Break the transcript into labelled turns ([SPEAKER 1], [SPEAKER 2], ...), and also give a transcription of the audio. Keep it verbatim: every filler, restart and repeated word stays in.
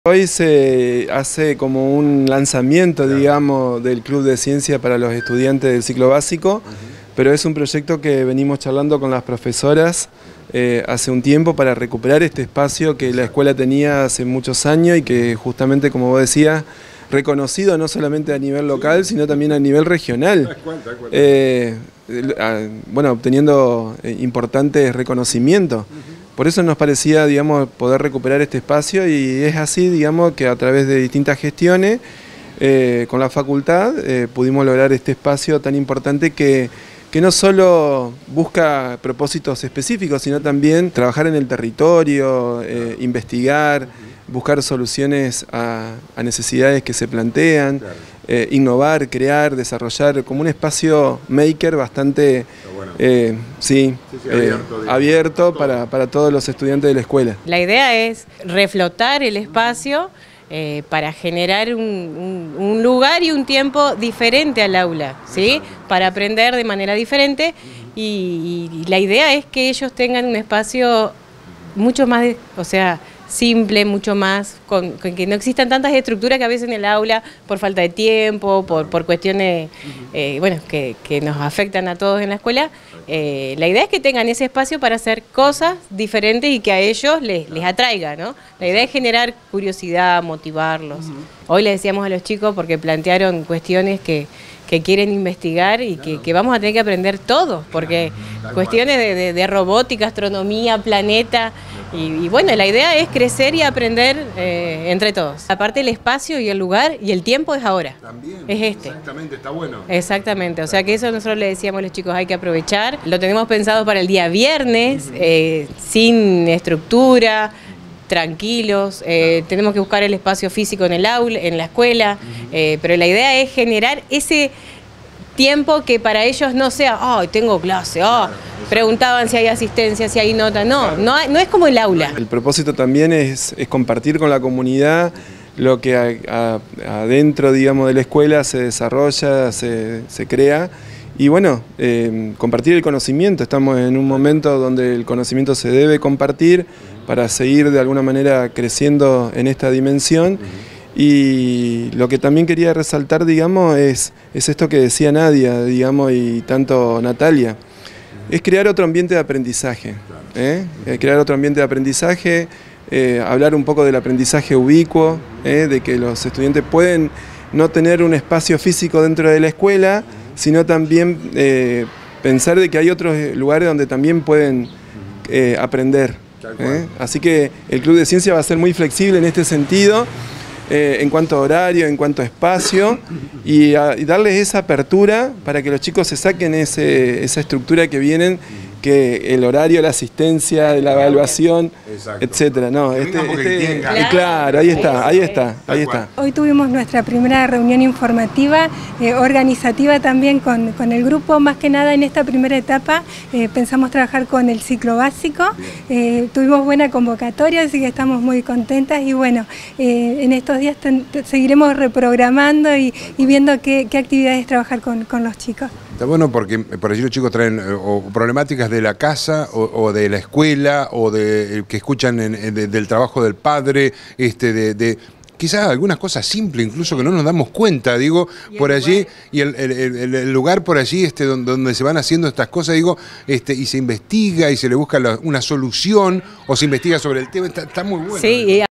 [SPEAKER 1] Hoy se hace como un lanzamiento, claro, digamos, del Club de Ciencia para los estudiantes del ciclo básico, uh-huh. Pero es un proyecto que venimos charlando con las profesoras eh, hace un tiempo para recuperar este espacio que la escuela tenía hace muchos años y que justamente, como vos decías, reconocido no solamente a nivel local, sino también a nivel regional. Eh, bueno, obteniendo importantes reconocimientos. Por eso nos parecía, digamos, poder recuperar este espacio y es así, digamos, que a través de distintas gestiones eh, con la facultad eh, pudimos lograr este espacio tan importante que, que no solo busca propósitos específicos, sino también trabajar en el territorio, eh, investigar, buscar soluciones a, a necesidades que se plantean, claro. eh, innovar, crear, desarrollar, como un espacio maker bastante bueno. eh, sí, sí, sí, eh, abierto, abierto para, para todos los estudiantes de la escuela.
[SPEAKER 2] La idea es reflotar el espacio eh, para generar un, un, un lugar y un tiempo diferente al aula, ¿sí? Para aprender de manera diferente y, y la idea es que ellos tengan un espacio mucho más, de, o sea, simple, mucho más, con, con que no existan tantas estructuras que a veces en el aula, por falta de tiempo, por, por cuestiones eh, bueno, que, que nos afectan a todos en la escuela. Eh, la idea es que tengan ese espacio para hacer cosas diferentes y que a ellos les, les atraiga, ¿no? La idea es generar curiosidad, motivarlos. Hoy les decíamos a los chicos, porque plantearon cuestiones que, que quieren investigar y que, que vamos a tener que aprender todos, porque cuestiones de, de, de robótica, astronomía, planeta. Y, y bueno, la idea es crecer y aprender eh, entre todos. Aparte el espacio y el lugar y el tiempo es ahora. También, es este.
[SPEAKER 3] Exactamente, está bueno.
[SPEAKER 2] Exactamente, o sea que eso nosotros le decíamos a los chicos, hay que aprovechar. Lo tenemos pensado para el día viernes, eh, sin estructura, tranquilos. Eh, tenemos que buscar el espacio físico en el aula, en la escuela, eh, pero la idea es generar ese tiempo que para ellos no sea, ay, oh, tengo clase, oh, preguntaban si hay asistencia, si hay nota, no, no, no es como el aula.
[SPEAKER 1] El propósito también es, es compartir con la comunidad lo que a, a, adentro, digamos, de la escuela se desarrolla, se, se crea y bueno, eh, compartir el conocimiento. Estamos en un momento donde el conocimiento se debe compartir para seguir de alguna manera creciendo en esta dimensión. Y lo que también quería resaltar, digamos, es, es esto que decía Nadia, digamos, y tanto Natalia, es crear otro ambiente de aprendizaje, ¿eh? crear otro ambiente de aprendizaje, eh, hablar un poco del aprendizaje ubicuo, ¿eh? de que los estudiantes pueden no tener un espacio físico dentro de la escuela, sino también eh, pensar de que hay otros lugares donde también pueden eh, aprender. ¿eh? Así que el Club de Ciencia va a ser muy flexible en este sentido, Eh, en cuanto a horario, en cuanto a espacio, y, a, y darles esa apertura para que los chicos se saquen ese, esa estructura que vienen, que el horario, la asistencia, la evaluación, exacto, etcétera. No, este, este, claro, claro, ahí está, ahí está, ahí está.
[SPEAKER 4] Hoy tuvimos nuestra primera reunión informativa, eh, organizativa también con, con el grupo, más que nada en esta primera etapa eh, pensamos trabajar con el ciclo básico, eh, tuvimos buena convocatoria, así que estamos muy contentas y bueno, eh, en estos días ten, seguiremos reprogramando y, y viendo qué, qué actividades trabajar con, con los chicos.
[SPEAKER 3] Está bueno porque por allí los chicos traen eh, o problemáticas de la casa o, o de la escuela o de que escuchan en, en, de, del trabajo del padre, este, de, de quizás algunas cosas simples incluso que no nos damos cuenta, digo, por allí, y el, el, el, el lugar por allí este, donde, donde se van haciendo estas cosas, digo, este, y se investiga y se le busca la, una solución o se investiga sobre el tema, está, está muy bueno.
[SPEAKER 2] Sí,